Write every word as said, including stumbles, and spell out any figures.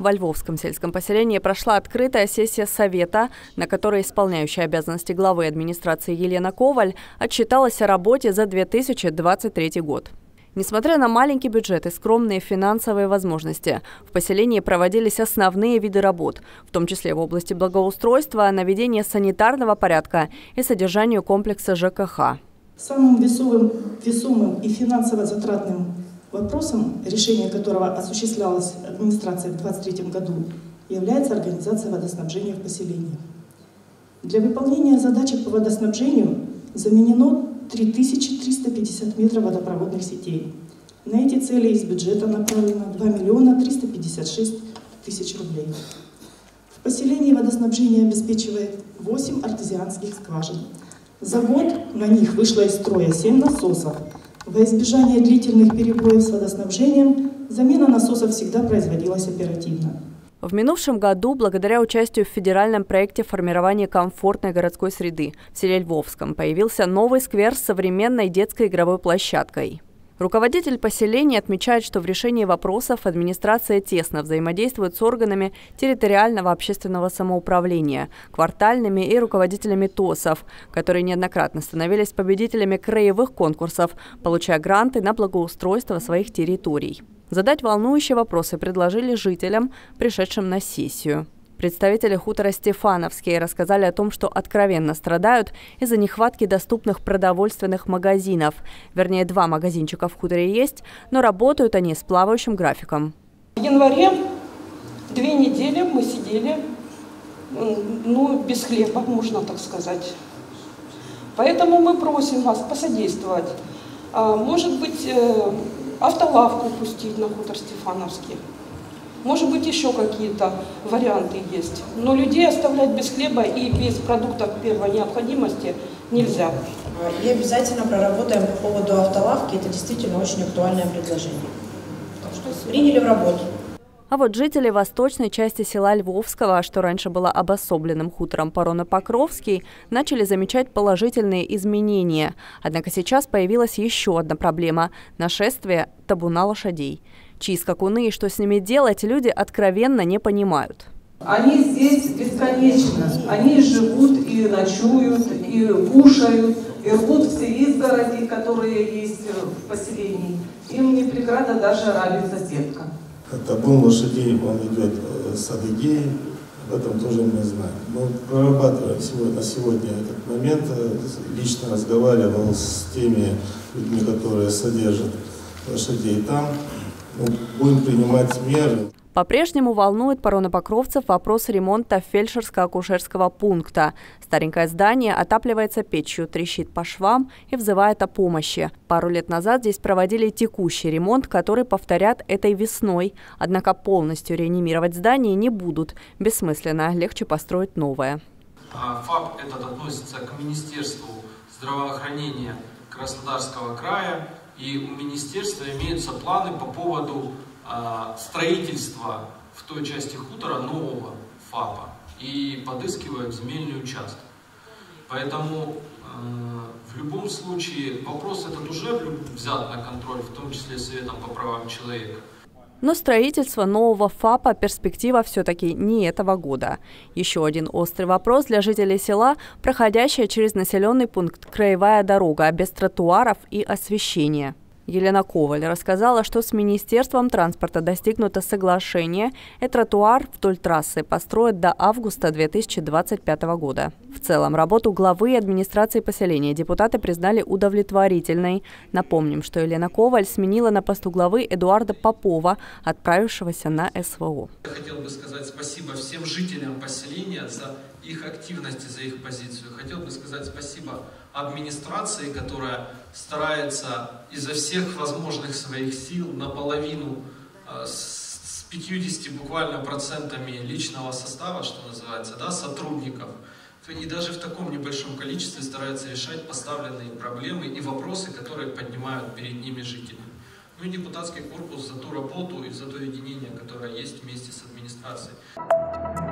Во Львовском сельском поселении прошла открытая сессия Совета, на которой исполняющая обязанности главы администрации Елена Коваль отчиталась о работе за две тысячи двадцать третий год. Несмотря на маленький бюджет и скромные финансовые возможности, в поселении проводились основные виды работ, в том числе в области благоустройства, наведения санитарного порядка и содержанию комплекса ЖКХ. Самым весовым, весомым и финансово затратным вопросом, решение которого осуществлялось администрацией в две тысячи двадцать третьем году, является организация водоснабжения в поселении. Для выполнения задачи по водоснабжению заменено три тысячи триста пятьдесят метров водопроводных сетей. На эти цели из бюджета направлено два миллиона триста пятьдесят шесть тысяч рублей. В поселении водоснабжение обеспечивает восемь артезианских скважин. За год на них вышло из строя семь насосов. Во избежание длительных перебоев с водоснабжением замена насосов всегда производилась оперативно. В минувшем году, благодаря участию в федеральном проекте формирования комфортной городской среды в селе Львовском, появился новый сквер с современной детской игровой площадкой. Руководитель поселения отмечает, что в решении вопросов администрация тесно взаимодействует с органами территориального общественного самоуправления, квартальными и руководителями ТОСов, которые неоднократно становились победителями краевых конкурсов, получая гранты на благоустройство своих территорий. Задать волнующие вопросы предложили жителям, пришедшим на сессию. Представители хутора Стефановские рассказали о том, что откровенно страдают из-за нехватки доступных продовольственных магазинов. Вернее, два магазинчика в хуторе есть, но работают они с плавающим графиком. В январе две недели мы сидели, ну, без хлеба, можно так сказать. Поэтому мы просим вас посодействовать. Может быть, автолавку пустить на хутор Стефановский. Может быть, еще какие-то варианты есть. Но людей оставлять без хлеба и без продуктов первой необходимости нельзя. И обязательно проработаем по поводу автолавки. Это действительно очень актуальное предложение. Приняли в работу. А вот жители восточной части села Львовского, что раньше было обособленным хутором Пароно-Покровский, начали замечать положительные изменения. Однако сейчас появилась еще одна проблема – нашествие табуна лошадей. Чьи скакуны и что с ними делать, люди откровенно не понимают. Они здесь бесконечно. Они живут и ночуют, и кушают, и рвут все изгороди, которые есть в поселении. Им не преграда даже арабить соседка. Табун лошадей, он идет с Адыгеи, об этом тоже мы знаем. Мы прорабатываем сегодня, на сегодня этот момент, лично разговаривал с теми людьми, которые содержат лошадей там. Мы будем принимать меры. По-прежнему волнует паронопокровцев вопрос ремонта фельдшерско-акушерского пункта. Старенькое здание отапливается печью, трещит по швам и взывает о помощи. Пару лет назад здесь проводили текущий ремонт, который повторят этой весной. Однако полностью реанимировать здание не будут. Бессмысленно, легче построить новое. ФАП этот относится к Министерству здравоохранения Краснодарского края. И у министерства имеются планы по поводу э, строительства в той части хутора нового ФАПа и подыскивают земельный участок. Поэтому э, в любом случае вопрос этот уже взят на контроль, в том числе Советом по правам человека. Но строительство нового ФАПа – перспектива все-таки не этого года. Еще один острый вопрос для жителей села – проходящая через населенный пункт краевая дорога без тротуаров и освещения. Елена Коваль рассказала, что с Министерством транспорта достигнуто соглашение, и тротуар вдоль трассы построят до августа две тысячи двадцать пятого года. В целом, работу главы администрации поселения депутаты признали удовлетворительной. Напомним, что Елена Коваль сменила на посту главы Эдуарда Попова, отправившегося на СВО. Я хотел бы сказать спасибо всем жителям поселения за их активность и за их позицию. Хотел бы сказать спасибо администрации, которая старается изо всех возможных своих сил наполовину э, с пятьюдесятью буквально процентами личного состава, что называется, да, сотрудников, и даже в таком небольшом количестве стараются решать поставленные проблемы и вопросы, которые поднимают перед ними жители. Ну и депутатский корпус за ту работу и за то единение, которое есть вместе с администрацией.